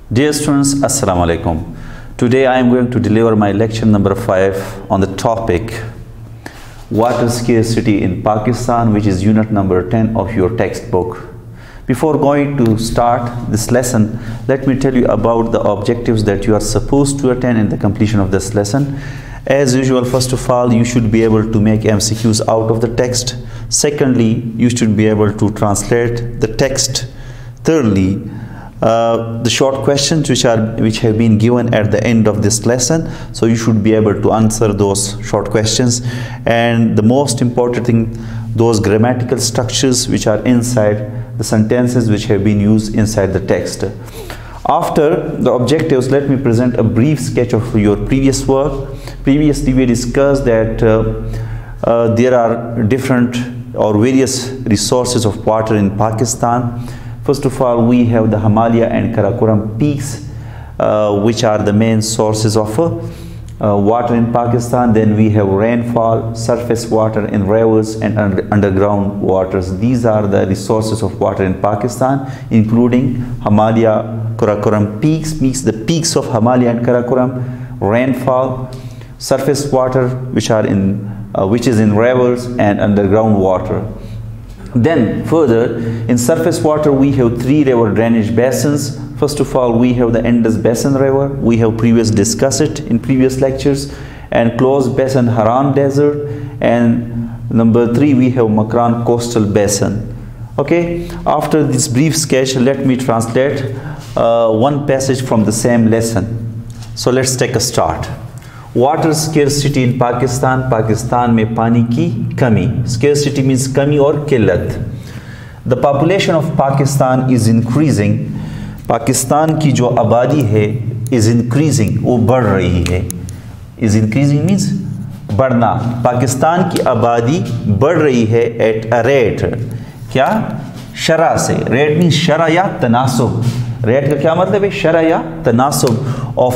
Dear students, Assalamu alaikum. Today I am going to deliver my lecture number 5 on the topic Water Scarcity in Pakistan, which is unit number 10 of your textbook. Before going to start this lesson, let me tell you about the objectives that you are supposed to attain in the completion of this lesson. As usual, first of all, you should be able to make MCQs out of the text. Secondly, you should be able to translate the text. Thirdly, the short questions which have been given at the end of this lesson, so you should be able to answer those short questions. And the most important thing, those grammatical structures which are inside the sentences which have been used inside the text. After the objectives, let me present a brief sketch of your previous work. Previously we discussed that there are different or various resources of water in Pakistan. First of all, we have the Himalaya and Karakoram peaks, which are the main sources of water in Pakistan. Then we have rainfall, surface water in rivers and underground waters. These are the resources of water in Pakistan, including Himalaya, Karakoram peaks, the peaks of Himalaya and Karakoram, rainfall, surface water which is in rivers and underground water. Then further, in surface water we have 3 river drainage basins. First of all, we have the Indus Basin River. We have previously discussed it in previous lectures. And closed basin Haran Desert. And number 3, we have Makran Coastal Basin. Okay, after this brief sketch, let me translate one passage from the same lesson. So let's take a start. Water scarcity in Pakistan. Pakistan में पानी की कमी. Scarcity means कमी और किल्लत. The population of Pakistan is increasing. Pakistan की जो आबादी है is increasing, वो बढ़ रही है. Is increasing means बढ़ना. पाकिस्तान की आबादी बढ़ रही है at a rate. क्या? शरह से. Rate means शरह या तनासुब. रेट का क्या मतलब है? शरह या तनासुब ऑफ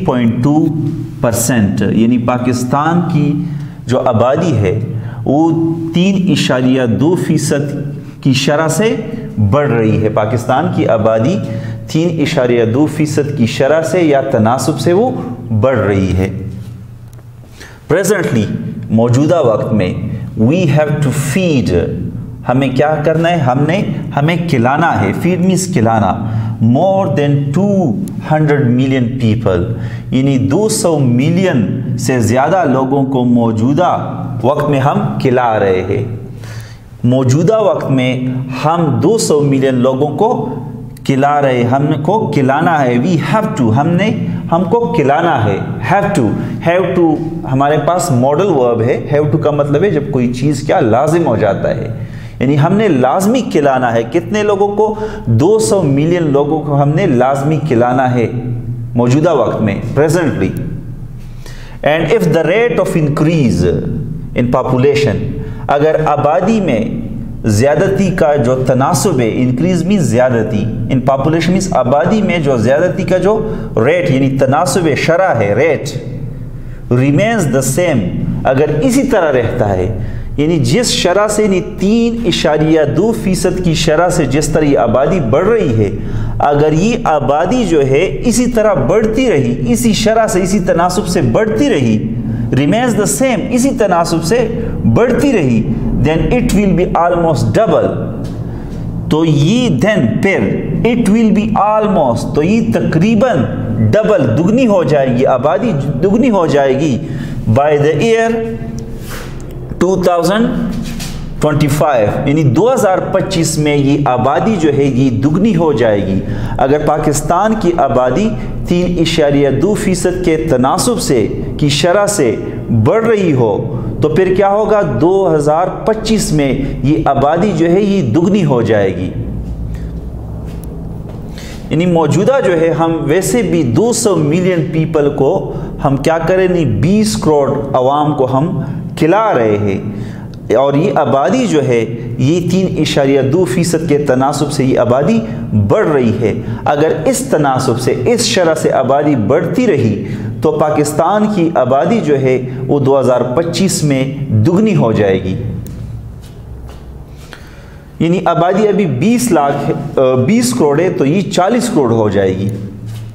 3.2%. यानी पाकिस्तान की जो आबादी है वो 3.2% की शरह से बढ़ रही है. पाकिस्तान की आबादी 3.2% की शरह से या तनासुब से वो बढ़ रही है. प्रेजेंटली, मौजूदा वक्त में, वी हैव टू फीड, हमें क्या करना है? हमें खिलाना है. फीड मीन्स खिलाना. more than 200 million people, यानी 200 मिलियन से ज़्यादा लोगों को मौजूदा वक्त में हम खिला रहे हैं. मौजूदा वक्त में हम 200 मिलियन लोगों को खिला रहे हैं. हमको खिलाना है. we have to, हमको खिलाना है. have to हमारे पास मॉडल वर्ब है. have to का मतलब है जब कोई चीज़ क्या लाजिम हो जाता है, यानी हमने लाजमी खिलाना है. कितने लोगों को? 200 मिलियन लोगों को हमने लाजमी खिलाना है मौजूदा वक्त में, presently. And if the rate of increase in population, अगर आबादी में ज़्यादती का जो तनासुब है, इंक्रीज मीन्स ज़्यादती, इन पॉपुलेशन मीन्स आबादी में जो ज़्यादती का जो रेट यानी तनासुब है, शरह है, रेट, रिमेन्स द सेम, अगर इसी तरह रहता है, यानी जिस शरह से 3.2% की शरह से जिस तरह ये आबादी बढ़ रही है, अगर ये आबादी जो है इसी तरह बढ़ती रही, इसी शरह से, इसी तनासुब से बढ़ती रही, रिमेन्स द सेम, इसी तनासुब से बढ़ती रही, then it will be almost double. तो ये देन फिर इट विल बी ऑलमोस्ट, तो ये तकरीबन डबल, दुगनी हो जाएगी, आबादी दुगनी हो जाएगी बाय द ईयर 2025, यानी 2025 में ये आबादी जो है ये दुगनी हो जाएगी. अगर पाकिस्तान की आबादी 3.2% के तनासुब से की शरह से बढ़ रही हो, तो फिर क्या होगा? 2025 में ये आबादी जो है ये दुगनी हो जाएगी. यानी मौजूदा जो है हम वैसे भी 200 मिलियन पीपल को हम क्या करें? नहीं, 20 करोड़ आवाम को हम खिला रहे हैं. और ये आबादी जो है ये 3.2% के तनासुब से ये आबादी बढ़ रही है. अगर इस तनासुब से, इस शरह से आबादी बढ़ती रही तो पाकिस्तान की आबादी जो है वो 2025 में दुगनी हो जाएगी. यानी आबादी अभी 20 करोड़ है तो ये 40 करोड़ हो जाएगी.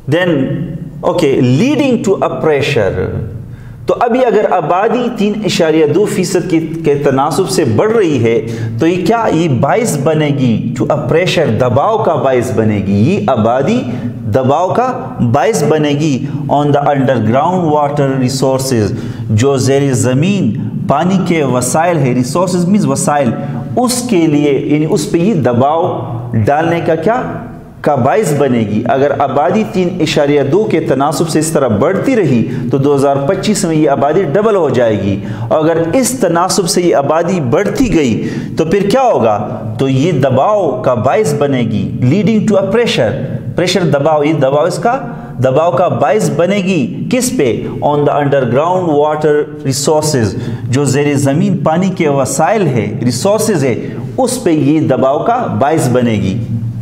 Then okay leading to a pressure. تو ابھی اگر آبادی 3.2% کے تناسب سے بڑھ رہی ہے تو یہ کیا یہ باعث بنے گی ٹو اے پریشر, دباؤ کا باعث بنے گی. یہ آبادی دباؤ کا باعث بنے گی on the underground water resources, جو زیر زمین پانی کے وسائل ہے. ریسورسز مینز وسائل, اس کے لیے یعنی اس پہ یہ دباؤ ڈالنے کا کیا کا باعث بنے گی. اگر آبادی 3.2 کے تناسب سے اس طرح بڑھتی رہی تو 2025 میں یہ آبادی ڈبل ہو جائے گی. اگر اس تناسب سے یہ آبادی بڑھتی گئی تو پھر کیا ہوگا, تو یہ دباؤ کا باعث بنے گی. Leading to a pressure, pressure دباؤ, یہ دباؤ اس کا دباؤ کا باعث بنے گی کس پہ, on the underground water resources, جو زیر زمین پانی کے وسائل ہے ریسورسز ہے, اس پہ یہ دباؤ کا باعث بنے گی.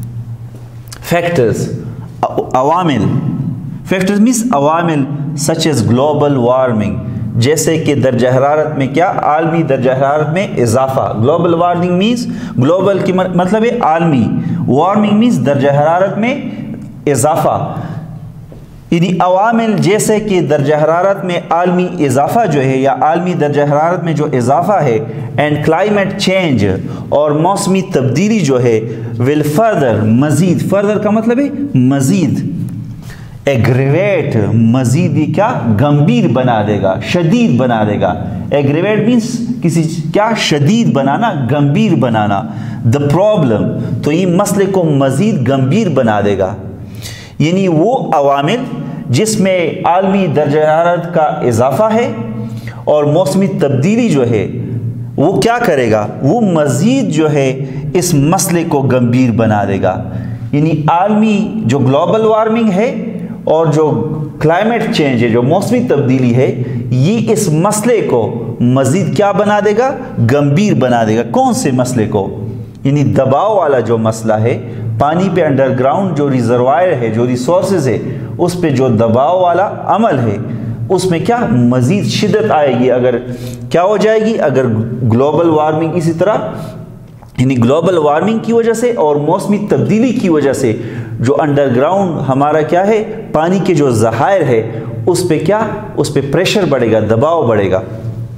فیکٹرز, عوامل. فیکٹرز مینس عوامل سچ ایز گلوبل وارمنگ, جیسے کہ درجہ حرارت میں کیا عالمی درجہ حرارت میں اضافہ. گلوبل وارمنگ مینس گلوبل کی مطلب ہے عالمی, وارمنگ مینس درجہ حرارت میں اضافہ. یعنی عوامل جیسے کہ درجہ حرارت میں عالمی اضافہ جو ہے یا عالمی درجہ حرارت میں جو اضافہ ہے, اینڈ کلائمیٹ چینج اور موسمی تبدیلی جو ہے, ول فردر مزید, فردر کا مطلب ہے مزید, ایگریویٹ مزید یہ کیا گمبھیر بنا دے گا, شدید بنا دے گا. ایگریویٹ مینس کسی کیا شدید بنانا, گمبھیر بنانا. دا پرابلم, تو یہ مسئلے کو مزید گمبھیر بنا دے گا. یعنی وہ عوامل جس میں عالمی درجہ حرارت کا اضافہ ہے اور موسمی تبدیلی جو ہے وہ کیا کرے گا, وہ مزید جو ہے اس مسئلے کو گمبھیر بنا دے گا. یعنی عالمی جو گلوبل وارمنگ ہے اور جو کلائمیٹ چینج ہے, جو موسمی تبدیلی ہے, یہ اس مسئلے کو مزید کیا بنا دے گا, گمبھیر بنا دے گا. کون سے مسئلے کو, یعنی دباؤ والا جو مسئلہ ہے, پانی پہ انڈر گراؤنڈ جو ریزروائر ہے, جو ریسورسز ہے, اس پہ جو دباؤ والا عمل ہے, اس میں کیا مزید شدت آئے گی. اگر کیا ہو جائے گی, اگر گلوبل وارمنگ اسی طرح یعنی گلوبل وارمنگ کی وجہ سے اور موسمی تبدیلی کی وجہ سے جو انڈر گراؤنڈ ہمارا کیا ہے پانی کے جو ذخائر ہے, اس پہ کیا, اس پہ پریشر بڑھے گا, دباؤ بڑھے گا.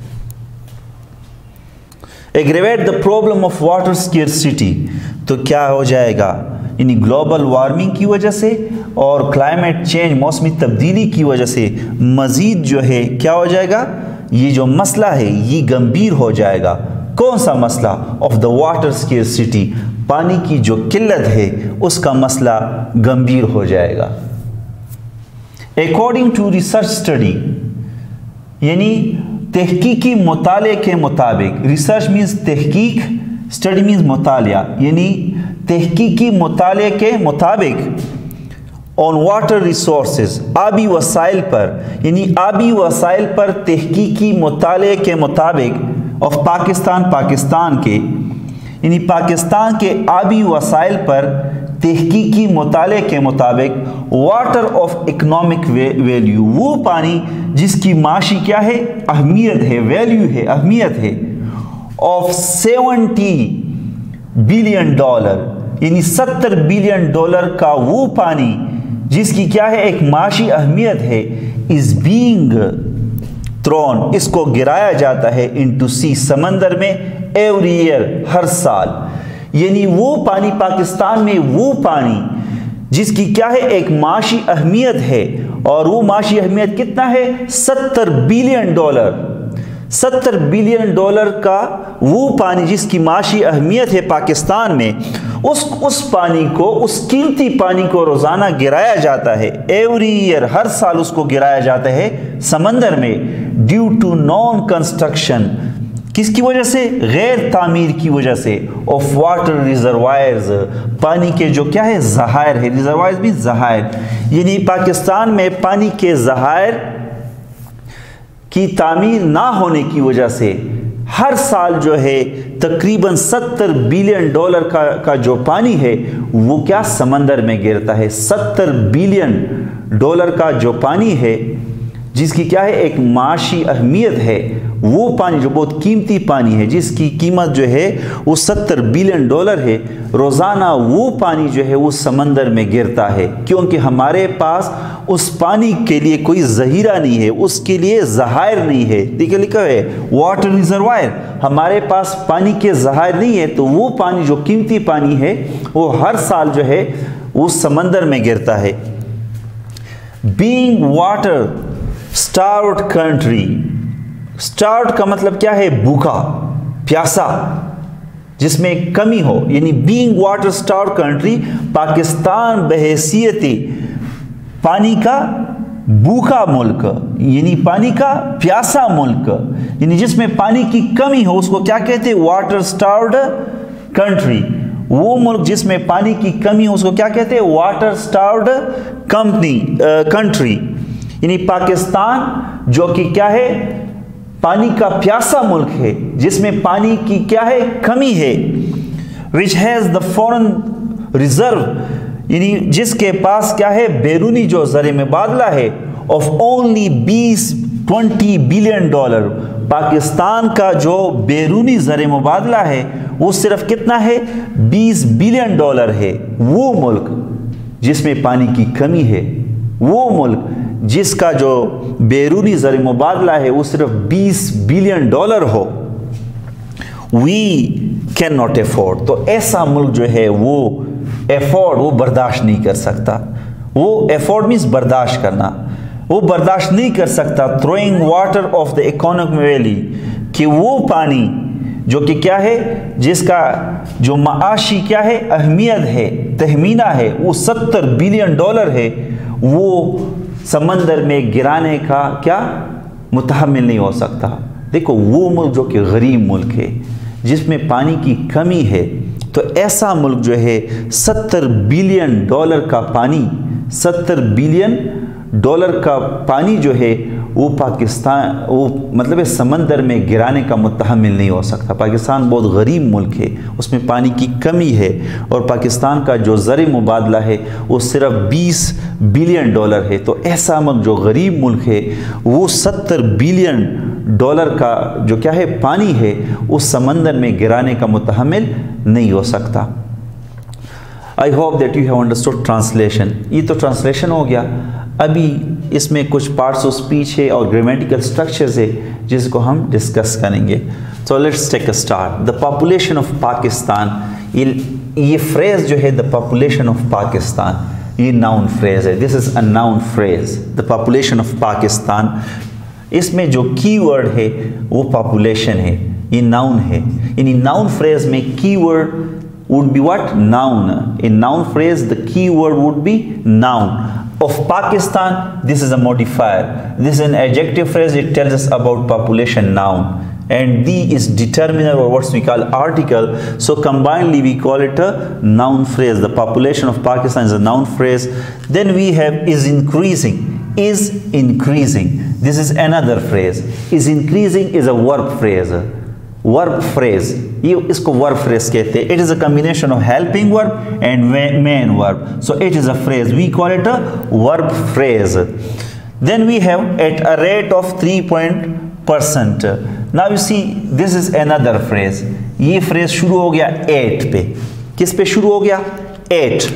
Aggravate the problem of water scarcity, تو کیا ہو جائے گا, یعنی گلوبل وارمنگ کی وجہ سے اور کلائمیٹ چینج موسمی تبدیلی کی وجہ سے مزید جو ہے کیا ہو جائے گا, یہ جو مسئلہ ہے یہ گمبھیر ہو جائے گا. کون سا مسئلہ, آف دا واٹر اسکیرسٹی, پانی کی جو قلت ہے اس کا مسئلہ گمبھیر ہو جائے گا. اکارڈنگ ٹو ریسرچ اسٹڈی, یعنی تحقیقی مطالعے کے مطابق, ریسرچ مینز تحقیق, اسٹڈی مینز مطالعہ, یعنی تحقیقی مطالعے کے مطابق آن واٹر ریسورسز, آبی وسائل پر, یعنی آبی وسائل پر تحقیقی مطالعے کے مطابق آف پاکستان, پاکستان کے, یعنی پاکستان کے آبی وسائل پر تحقیقی مطالعے کے مطابق واٹر آف اکنامک ویلیو, وہ پانی جس کی معاشی کیا ہے اہمیت ہے, ویلیو ہے, اہمیت ہے, آف 70 بلین ڈالر, یعنی 70 بلین ڈالر کا وہ پانی جس کی کیا ہے ایک معاشی اہمیت ہے, is being thrown, اس کو گرایا جاتا ہے into sea, سمندر میں, every year, ہر سال. یعنی وہ پانی پاکستان میں, وہ پانی جس کی کیا ہے ایک معاشی اہمیت ہے, اور وہ معاشی اہمیت کتنا ہے 70 بلین ڈالر. 70 بلین ڈالر کا وہ پانی جس کی معاشی اہمیت ہے پاکستان میں, اس پانی کو, اس قیمتی پانی کو روزانہ گرایا جاتا ہے, ایوری ایئر, ہر سال اس کو گرایا جاتا ہے سمندر میں, ڈیو ٹو نان کنسٹرکشن, کس کی وجہ سے, غیر تعمیر کی وجہ سے, آف واٹر ریزروائرز, پانی کے جو کیا ہے ذخائر ہے, ریزروائرز بھی ذخائر, یعنی پاکستان میں پانی کے ذخائر کی تعمیر نہ ہونے کی وجہ سے ہر سال جو ہے تقریباً 70 بلین ڈالر کا جو پانی ہے وہ کیا سمندر میں گرتا ہے. 70 بلین ڈالر کا جو پانی ہے جس کی کیا ہے ایک معاشی اہمیت ہے, वो पानी जो बहुत कीमती पानी है, जिसकी कीमत जो है वो $70 बिलियन है, रोज़ाना वो पानी जो है वो समंदर में गिरता है, क्योंकि हमारे पास उस पानी के लिए कोई ज़हीरा नहीं है, उसके लिए ज़हायर नहीं है। देखिए लिखा है वाटर रिजर्वायर, हमारे पास पानी के ज़हायर नहीं है, तो वो पानी जो कीमती पानी है वो हर साल जो है वो समंदर में गिरता है। Being water starved country, starved का मतलब क्या है? भूखा प्यासा, जिसमें कमी हो, यानी being water starved country, Pakistan बहैसियती पानी का भूखा मुल्क, यानी पानी का प्यासा मुल्क, यानी जिसमें पानी की कमी हो, उसको क्या कहते हैं? Water starved country. वो मुल्क जिसमें पानी की कमी हो उसको क्या कहते हैं? Water starved country. यानी पाकिस्तान जो कि क्या है? पानी का प्यासा मुल्क है, जिसमें पानी की क्या है? कमी है। Which has the foreign reserve, यानी जिसके पास क्या है? बैरूनी जो ज़र मुबादला है, of only 20 billion dollar. Pakistan का जो बैरूनी ज़र मुबादला है वो सिर्फ कितना है? 20 बिलियन डॉलर है। वो मुल्क जिसमें पानी की कमी है, वो मुल्क जिसका जो बैरूनी ज़र मुबादला है वो सिर्फ 20 बिलियन डॉलर हो, वी कैन नॉट एफोर्ड। तो ऐसा मुल्क जो है वो एफोर्ड, वो बर्दाश्त नहीं कर सकता। वो एफोर्ड मीन्स बर्दाश्त करना, वो बर्दाश्त नहीं कर सकता throwing water of the economic valley, कि वो पानी जो कि क्या है? जिसका जो माशी क्या है? अहमियत है, तहमीना है, वो 70 बिलियन डॉलर है, वो समंदर में गिराने का क्या मुतहम्मिल नहीं हो सकता। देखो वो मुल्क जो कि गरीब मुल्क है, जिसमें पानी की कमी है, तो ऐसा मुल्क जो है 70 बिलियन डॉलर का पानी, 70 बिलियन डॉलर का पानी जो है वो पाकिस्तान, वो मतलब समंदर में गिराने का मुतहम्मिल नहीं हो सकता। पाकिस्तान बहुत गरीब मुल्क है, उसमें पानी की कमी है, और पाकिस्तान का जो ज़र मुबादला है वो सिर्फ 20 बिलियन डॉलर है। तो ऐसा मुल्क जो गरीब मुल्क है वो 70 बिलियन डॉलर का जो क्या है? पानी है, उस समंदर में गिराने का मुतहम्मिल नहीं हो सकता। I hope that you have understood translation. ये तो ट्रांसलेशन हो गया। अभी इसमें कुछ पार्ट्स ऑफ स्पीच है और ग्रामेटिकल स्ट्रक्चर्स है जिसको हम डिस्कस करेंगे। तो let's take a start. The population of Pakistan, ये फ्रेज जो है द पॉपुलेशन ऑफ पाकिस्तान, ये नाउन फ्रेज है। This is a noun phrase, the population of Pakistan. इसमें जो की वर्ड है वो पॉपुलेशन है, ये नाउन है। यानी नाउन फ्रेज में key word would be what? Noun. In noun phrase the key word would be noun. Of Pakistan, this is a modifier. This is an adjective phrase, it tells us about population, noun. And the is determiner, or what we call article. So combinedly we call it a noun phrase. The population of Pakistan is a noun phrase. Then we have is increasing. Is increasing. This is another phrase. Is increasing is a verb phrase. Verb phrase, ये इसको verb phrase कहते हैं। It is a combination of helping verb and main verb, so it is a phrase, we call it a verb phrase. Then we have at a rate of 3%। Now you see this is another phrase. ये phrase शुरू हो गया 8 पे। किस पे शुरू हो गया? 8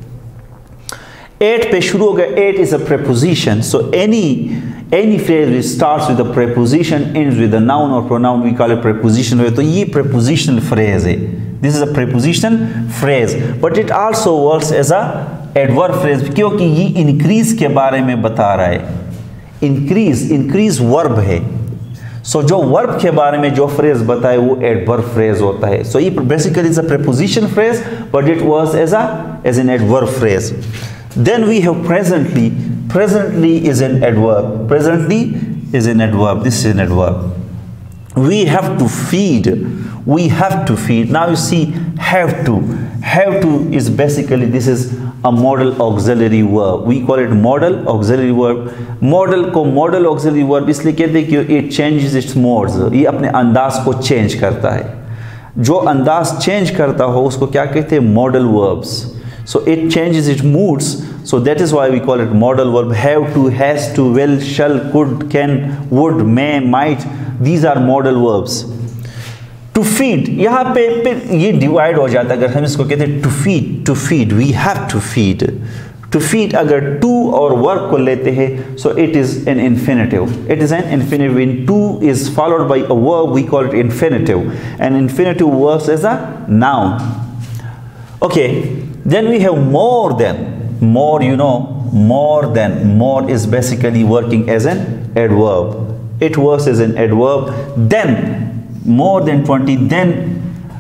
पे शुरू हो गया। 8 is a preposition, so any phrase which starts with a preposition ends with a noun or pronoun, we call it prepositional. तो ये prepositional phrase है. This is a prepositional phrase, but it also works as a adverb phrase, क्योंकि ये increase के बारे में बता रहा है। increase verb है, so जो verb के बारे में जो phrase बताए वो adverb phrase होता है। So ये basically is a preposition phrase, but it works as an adverb phrase. Then we have presently. Presently is an adverb. Presently is an adverb. This is an adverb. We have to feed. We have to feed. Now you see have to. Have to is basically, this is a modal auxiliary verb. We call it modal auxiliary verb. Modal को modal auxiliary verb इसलिए कहते हैं कि it changes its modes. ये अपने अंदाज को change करता है। जो अंदाज change करता हो उसको क्या कहते हैं? Modal verbs. So it changes its moods So that is why we call it modal verb. Have to, has to, will, shall, could, can, would, may, might. These are modal verbs. To feed, यहाँ पे ये divide हो जाता है. अगर हम इसको कहते हैं to feed, we have to feed. To feed अगर to और work को लेते हैं, so it is an infinitive. It is an infinitive. When to is followed by a verb, we call it infinitive. And infinitive works as a noun. Okay, then we have more than. More, you know, more than. More is basically working as an adverb. It works as an adverb. Then, more than 20, then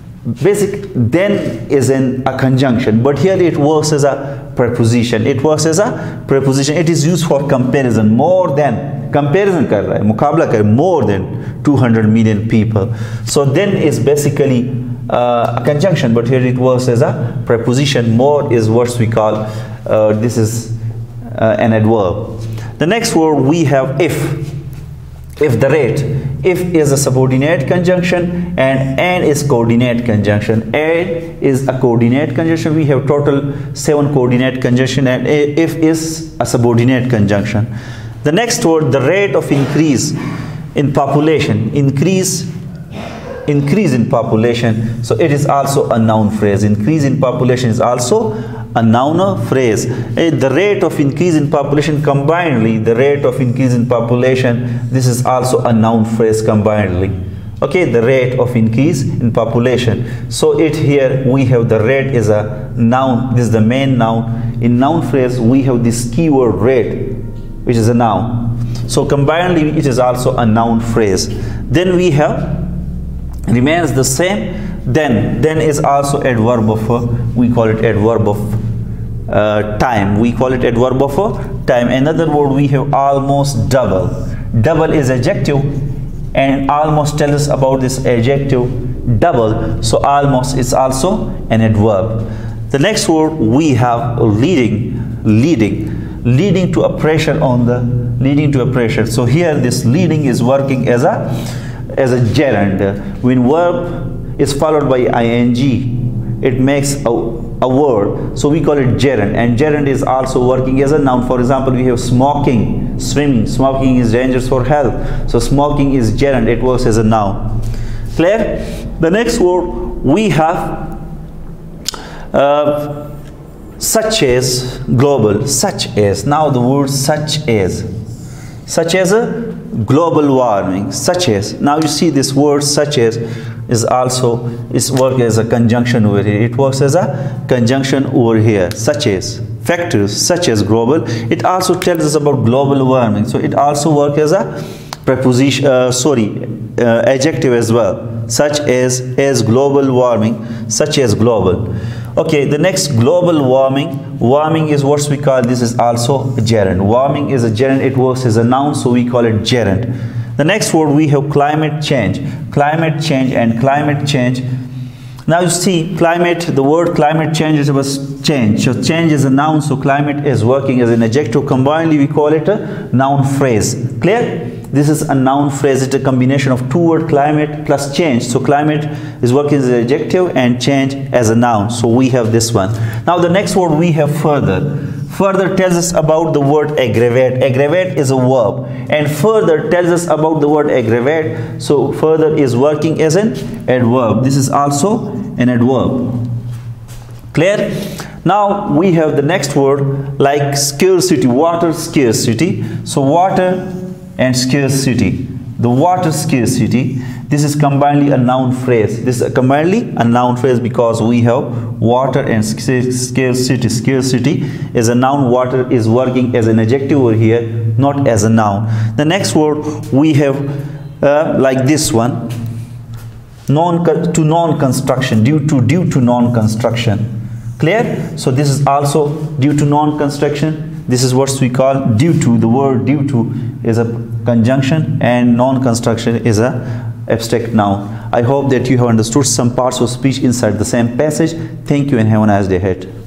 is a conjunction, but here it works as a preposition. It works as a preposition. It is used for comparison. More than, comparison कर रहा है, मुकाबला कर, more than 200 million people. So then is basically a conjunction, but here it works as a preposition. More is what we call this is an adverb. The next word we have if. If the rate, if is a subordinate conjunction and is coordinate conjunction. And is a coordinate conjunction. We have total 7 coordinate conjunction, and if is a subordinate conjunction. The next word, the rate of increase in population. Increase in population. So it is also a noun phrase. Increase in population is also a noun phrase. The rate of increase in population combinedly, the rate of increase in population, this is also a noun phrase combinedly. Okay, the rate of increase in population. So it here we have the rate is a noun. This is the main noun. In noun phrase we have this keyword rate, which is a noun. So combinedly it is also a noun phrase. Then we have remains the same. Then is also adverb of we call it adverb of time. We call it adverb of time. Another word we have almost double. Double is adjective, and almost tells us about this adjective double. So almost is also an adverb. The next word we have leading to a pressure on the leading to a pressure. So here this leading is working as a gerund. When verb is followed by ing, it makes a word, so we call it gerund. And gerund is also working as a noun. For example, we have smoking, swimming. Smoking is dangerous for health, so smoking is gerund. It works as a noun. Clear? The next word we have such as, global, such as. Now the word such as a global warming, such as. Now you see this word such as is also work as a conjunction over here. It works as a conjunction over here. Such as, factors such as global. It also tells us about global warming, so it also works as a preposition, adjective as well. Such as global warming, such as global. Okay, the next, global warming. Warming is what we call, this is also a gerund. Warming is a gerund. It works as a noun, so we call it gerund. The next word we have climate change. Climate change and climate change. Now you see climate, the word climate change is about change. So change is a noun, so climate is working as an adjective. Combinedly we call it a noun phrase. Clear? This is a noun phrase. It's a combination of two words, climate plus change. So climate is working as an adjective and change as a noun. So we have this one. Now the next word we have further. Further tells us about the word aggravate. Aggravate is a verb, and further tells us about the word aggravate. So further is working as an adverb. This is also an adverb. Clear? Now we have the next word like scarcity, water scarcity. So water and scarcity. The water scarcity, this is combinedly a noun phrase. This is combinedly a noun phrase because we have water and scarcity. Scarcity is a noun. Water is working as an adjective over here, not as a noun. The next word we have like this one, non-construction, due to non-construction. Clear? So this is also due to non-construction. This is what we call due to. The word due to is a conjunction and non-construction is a abstract noun. I hope that you have understood some parts of speech inside the same passage. Thank you and have a nice day ahead.